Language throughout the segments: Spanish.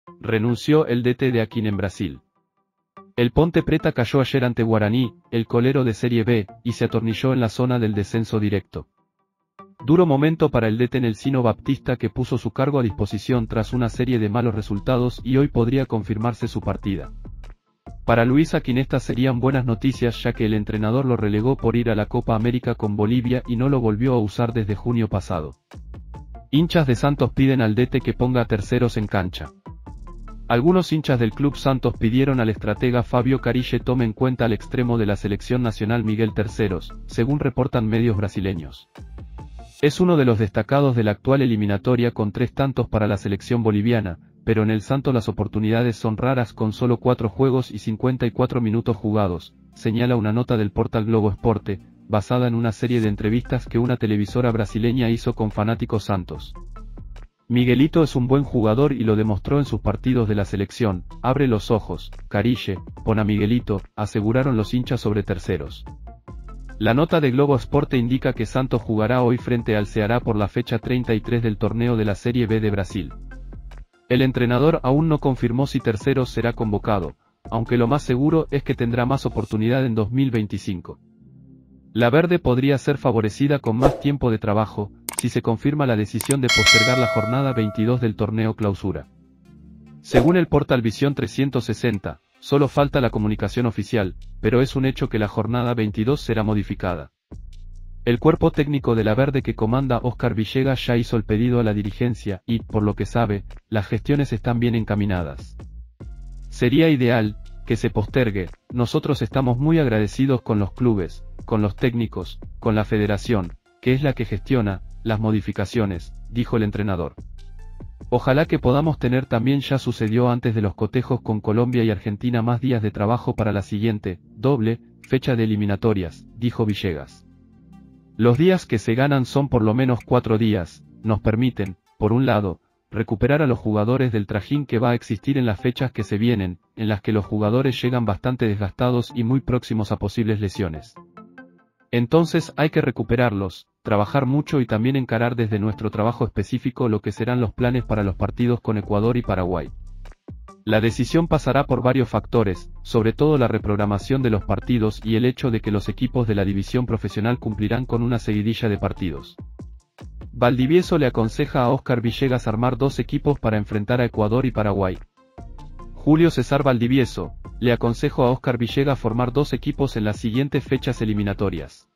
Renunció el DT de Aquin en Brasil. El Ponte Preta cayó ayer ante Guaraní, el colero de Serie B, y se atornilló en la zona del descenso directo. Duro momento para el DT Nelsino Baptista, que puso su cargo a disposición tras una serie de malos resultados y hoy podría confirmarse su partida. Para Luis Aquin estas serían buenas noticias, ya que el entrenador lo relegó por ir a la Copa América con Bolivia y no lo volvió a usar desde junio pasado. Hinchas de Santos piden al DT que ponga a terceros en cancha. Algunos hinchas del Club Santos pidieron al estratega Fabio Carille tome en cuenta al extremo de la selección nacional Miguel Terceros, según reportan medios brasileños. Es uno de los destacados de la actual eliminatoria con 3 tantos para la selección boliviana, pero en el Santos las oportunidades son raras con solo 4 juegos y 54 minutos jugados, señala una nota del portal Globo Esporte, basada en una serie de entrevistas que una televisora brasileña hizo con fanáticos santos. Miguelito es un buen jugador y lo demostró en sus partidos de la selección. Abre los ojos, Carille, pon a Miguelito, aseguraron los hinchas sobre Terceros. La nota de Globo Esporte indica que Santos jugará hoy frente al Ceará por la fecha 33 del torneo de la Serie B de Brasil. El entrenador aún no confirmó si Terceros será convocado, aunque lo más seguro es que tendrá más oportunidad en 2025. La verde podría ser favorecida con más tiempo de trabajo, si se confirma la decisión de postergar la jornada 22 del torneo clausura. Según el portal Visión 360, solo falta la comunicación oficial, pero es un hecho que la jornada 22 será modificada. El cuerpo técnico de la verde que comanda Óscar Villegas ya hizo el pedido a la dirigencia y, por lo que sabe, las gestiones están bien encaminadas. Sería ideal que se postergue. Nosotros estamos muy agradecidos con los clubes, con los técnicos, con la federación, que es la que gestiona las modificaciones, dijo el entrenador. Ojalá que podamos tener también, ya sucedió antes de los cotejos con Colombia y Argentina, más días de trabajo para la siguiente, doble, fecha de eliminatorias, dijo Villegas. Los días que se ganan son por lo menos 4 días, nos permiten, por un lado, recuperar a los jugadores del trajín que va a existir en las fechas que se vienen, en las que los jugadores llegan bastante desgastados y muy próximos a posibles lesiones. Entonces hay que recuperarlos, trabajar mucho y también encarar desde nuestro trabajo específico lo que serán los planes para los partidos con Ecuador y Paraguay. La decisión pasará por varios factores, sobre todo la reprogramación de los partidos y el hecho de que los equipos de la división profesional cumplirán con una seguidilla de partidos. Valdivieso le aconseja a Óscar Villegas armar 2 equipos para enfrentar a Ecuador y Paraguay. Julio César Valdivieso, le aconsejo a Óscar Villegas formar 2 equipos en las siguientes fechas eliminatorias.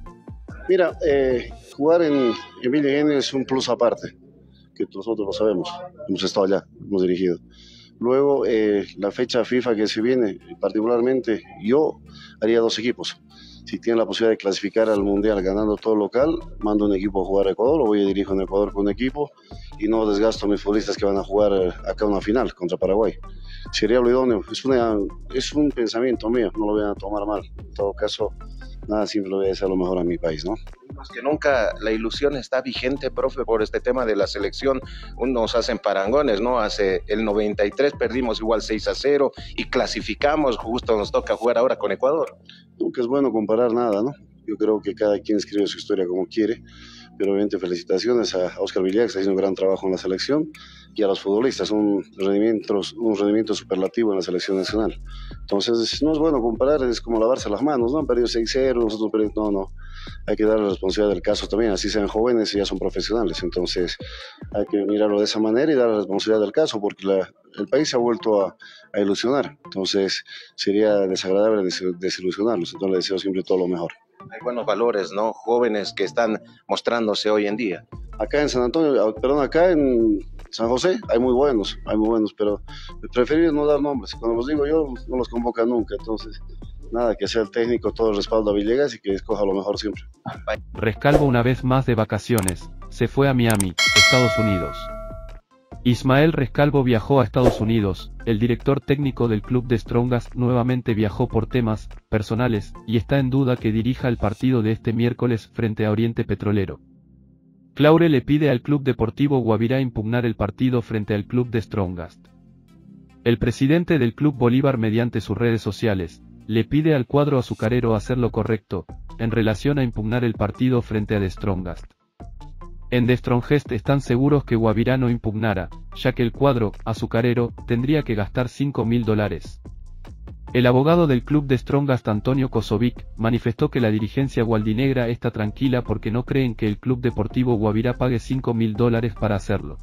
Mira, jugar en Villa Gesell es un plus aparte, que nosotros lo sabemos, hemos estado allá, hemos dirigido. Luego, la fecha FIFA que se viene, particularmente yo haría 2 equipos. Si tienen la posibilidad de clasificar al Mundial ganando todo local, mando un equipo a jugar a Ecuador, o voy a dirigir en Ecuador con un equipo y no desgasto a mis futbolistas que van a jugar acá una final contra Paraguay. Sería lo idóneo, es un pensamiento mío, no lo voy a tomar mal. En todo caso, nada, siempre lo voy a decir lo mejor a mi país, ¿no? Más que nunca la ilusión está vigente, profe, por este tema de la selección. Unos hacen parangones, ¿no? Hace el 93 perdimos igual 6-0 y clasificamos, justo nos toca jugar ahora con Ecuador. Nunca es bueno comparar nada, ¿no? Yo creo que cada quien escribe su historia como quiere, pero obviamente felicitaciones a Óscar Villegas, que está haciendo un gran trabajo en la selección, y a los futbolistas, un rendimiento superlativo en la selección nacional. Entonces, no es bueno comparar, es como lavarse las manos, ¿no? Han perdido 6-0, nosotros perdimos, no. Hay que dar la responsabilidad del caso también, así sean jóvenes y ya son profesionales. Entonces, hay que mirarlo de esa manera y dar la responsabilidad del caso, porque el país se ha vuelto a ilusionar. Entonces, sería desagradable desilusionarlos. Entonces, les deseo siempre todo lo mejor. Hay buenos valores, ¿no? Jóvenes que están mostrándose hoy en día. Acá en San Antonio, perdón, acá en San José hay muy buenos, pero prefiero no dar nombres. Cuando los digo yo, no los convoca nunca. Entonces, nada, que sea el técnico todo el respaldo a Villegas y que escoja lo mejor siempre. Rescalvo, una vez más de vacaciones, se fue a Miami, Estados Unidos. Ismael Rescalvo viajó a Estados Unidos. El director técnico del club de Strongast nuevamente viajó por temas personales y está en duda que dirija el partido de este miércoles frente a Oriente Petrolero. Claure le pide al Club Deportivo Guavirá impugnar el partido frente al club de Strongast. El presidente del Club Bolívar, mediante sus redes sociales, le pide al cuadro azucarero hacer lo correcto en relación a impugnar el partido frente a The Strongast. En The Strongest están seguros que Guavirá no impugnara, ya que el cuadro azucarero tendría que gastar $5.000. El abogado del club de Strongest, Antonio Kosovic, manifestó que la dirigencia gualdinegra está tranquila porque no creen que el Club Deportivo Guavirá pague $5.000 para hacerlo.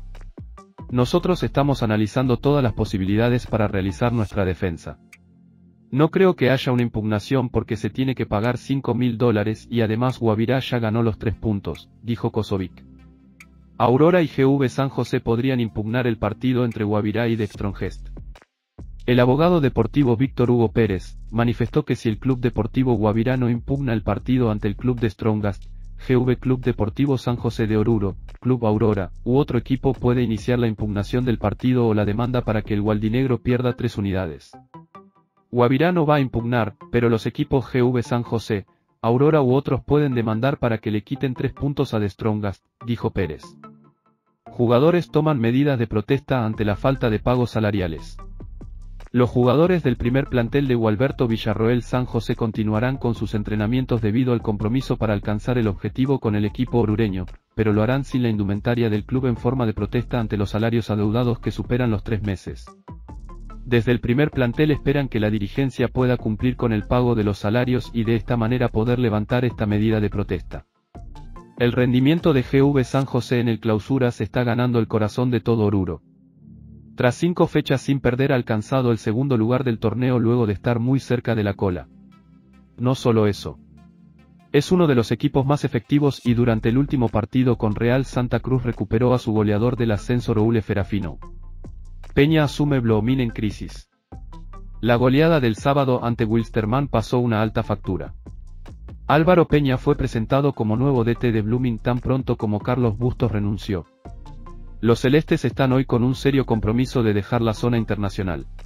Nosotros estamos analizando todas las posibilidades para realizar nuestra defensa. No creo que haya una impugnación porque se tiene que pagar $5.000 y además Guavirá ya ganó los 3 puntos, dijo Kosovic. Aurora y GV San José podrían impugnar el partido entre Guavirá y The Strongest. El abogado deportivo Víctor Hugo Pérez manifestó que si el Club Deportivo Guavirá no impugna el partido ante el Club de Strongest, GV Club Deportivo San José de Oruro, Club Aurora, u otro equipo puede iniciar la impugnación del partido o la demanda para que el gualdinegro pierda 3 unidades. Guavirá no va a impugnar, pero los equipos GV San José, Aurora u otros pueden demandar para que le quiten 3 puntos a The Strongest, dijo Pérez. Jugadores toman medidas de protesta ante la falta de pagos salariales. Los jugadores del primer plantel de Gualberto Villarroel San José continuarán con sus entrenamientos debido al compromiso para alcanzar el objetivo con el equipo orureño, pero lo harán sin la indumentaria del club en forma de protesta ante los salarios adeudados que superan los 3 meses. Desde el primer plantel esperan que la dirigencia pueda cumplir con el pago de los salarios y de esta manera poder levantar esta medida de protesta. El rendimiento de GV San José en el Clausura se está ganando el corazón de todo Oruro. Tras 5 fechas sin perder ha alcanzado el segundo lugar del torneo luego de estar muy cerca de la cola. No solo eso. Es uno de los equipos más efectivos y durante el último partido con Real Santa Cruz recuperó a su goleador del ascenso Roule Ferafino. Peña asume Blooming en crisis. La goleada del sábado ante Wilstermann pasó una alta factura. Álvaro Peña fue presentado como nuevo DT de Blooming tan pronto como Carlos Bustos renunció. Los celestes están hoy con un serio compromiso de dejar la zona internacional.